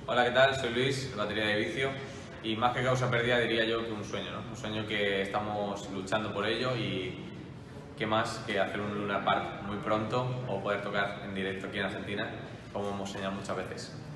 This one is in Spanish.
Hola, ¿qué tal? Soy Luis, batería de Vicio, y más que causa perdida diría yo que un sueño, ¿no? Un sueño que estamos luchando por ello y qué más que hacer un Luna Park muy pronto o poder tocar en directo aquí en Argentina, como hemos soñado muchas veces.